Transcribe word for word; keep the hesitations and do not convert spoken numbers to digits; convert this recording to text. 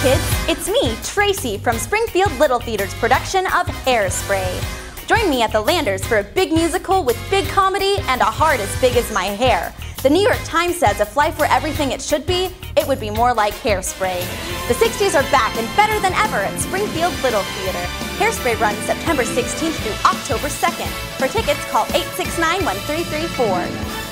kids, it's me, Tracy, from Springfield Little Theater's production of Hairspray. Join me at the Landers for a big musical with big comedy and a heart as big as my hair. The New York Times says if life were everything it should be, it would be more like Hairspray. The sixties are back and better than ever at Springfield Little Theater. Hairspray runs September sixteenth through October second. For tickets, call eight six nine, one three three four.